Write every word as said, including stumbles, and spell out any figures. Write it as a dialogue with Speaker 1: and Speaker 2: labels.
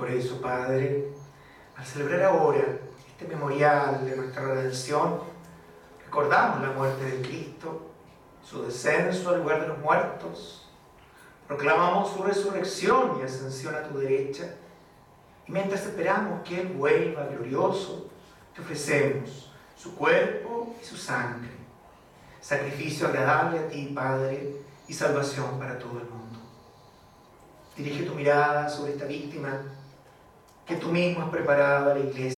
Speaker 1: Por eso, Padre, al celebrar ahora este memorial de nuestra redención, recordamos la muerte de Cristo, su descenso al lugar de los muertos, proclamamos su resurrección y ascensión a tu derecha, y mientras esperamos que Él vuelva glorioso, te ofrecemos su cuerpo y su sangre, sacrificio agradable a ti, Padre, y salvación para todo el mundo. Dirige tu mirada sobre esta víctima que tú mismo has preparado a la Iglesia.